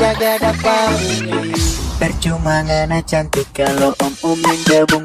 jaga dapat. Percuma ngana cantik kalau om yang gabung